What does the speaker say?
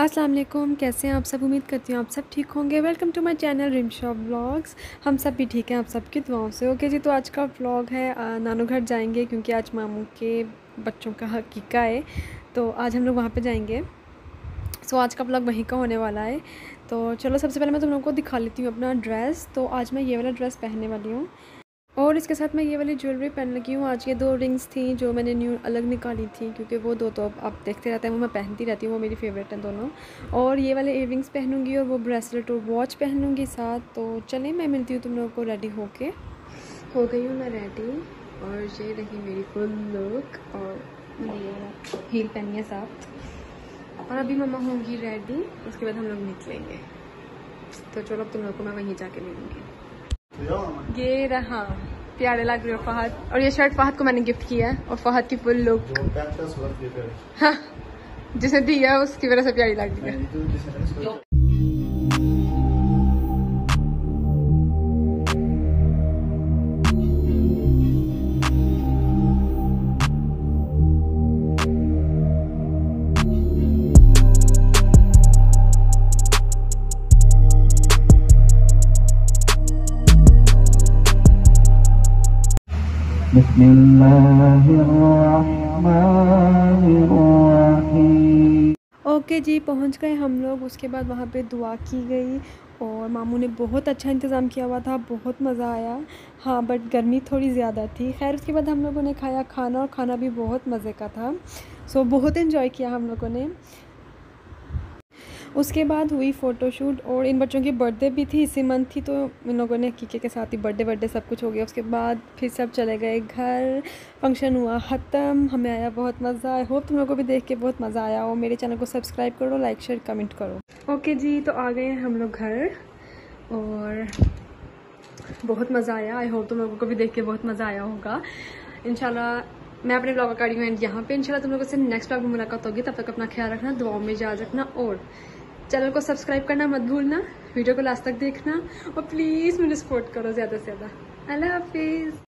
अस्सलाम वालेकुम, कैसे हैं आप सब। उम्मीद करती हूँ आप सब ठीक होंगे। Welcome to my channel Rimsha vlogs. हम सब भी ठीक हैं आप सबकी दुआओं से। ओके जी, तो आज का व्लॉग है नानू घर जाएंगे क्योंकि आज मामू के बच्चों का हकीका है, तो आज हम लोग वहाँ पे जाएंगे। सो आज का व्लॉग वहीं का होने वाला है। तो चलो सबसे पहले मैं तुम लोगों को दिखा लेती हूँ अपना ड्रेस। तो आज मैं ये वाला ड्रेस पहनने वाली हूँ और इसके साथ मैं ये वाली ज्वेलरी पहन लगी हूँ। आज ये 2 रिंग्स थी जो मैंने न्यू अलग निकाली थी क्योंकि वो 2 तो आप देखते रहते हैं, वो मैं पहनती रहती हूँ, वो मेरी फेवरेट हैं दोनों। और ये वाले इयररिंग्स पहनूंगी और वो ब्रेसलेट और वॉच पहनूंगी साथ। तो चलें, मैं मिलती हूँ तुम लोगों को रेडी होके। हो गई हूँ मैं रेडी और ये रही मेरी फुल लुक और मैंने हील पहनी है साथ। और अभी मम्मा होंगी रेडी, उसके बाद हम लोग निकलेंगे। तो चलो अब तुम लोग को मैं वहीं जाके मिलूँगी। ये रहा, प्यारे लग रहे हो फहद। और ये शर्ट फहद को मैंने गिफ्ट किया है और फहद की फुल लुक हाँ, जिसने दिया उसकी वजह से प्यारी लग रही है। ओके जी, पहुंच गए हम लोग। उसके बाद वहाँ पे दुआ की गई और मामू ने बहुत अच्छा इंतज़ाम किया हुआ था, बहुत मज़ा आया। हाँ, बट गर्मी थोड़ी ज़्यादा थी। खैर उसके बाद हम लोगों ने खाया खाना और खाना भी बहुत मज़े का था। सो बहुत इन्जॉय किया हम लोगों ने। उसके बाद हुई फ़ोटोशूट और इन बच्चों की बर्थडे भी थी इसी मंथ थी, तो इन लोगों ने हकीके के साथ ही बर्थडे सब कुछ हो गया। उसके बाद फिर सब चले गए घर, फंक्शन हुआ ख़त्म। हमें आया बहुत मज़ा। आई होप तुम लोगों को भी देख के बहुत मज़ा आया हो। मेरे चैनल को सब्सक्राइब करो, लाइक शेयर कमेंट करो। ओके जी, तो आ गए हैं हम लोग घर और बहुत मज़ा आया। आई होप तुम लोगों को भी देख के बहुत मज़ा आया होगा। इंशाल्लाह मैं अपने ब्लॉग का कर रही हूँ एंड यहाँ पे। इंशाल्लाह तुम लोगों से नेक्स्ट ब्लॉग में मुलाकात होगी। तब तक अपना ख्याल रखना, दुआओं में याद रखना और चैनल को सब्सक्राइब करना मत भूलना। वीडियो को लास्ट तक देखना और प्लीज़ मुझे सपोर्ट करो ज़्यादा से ज़्यादा। अल्लाह हाफिज़।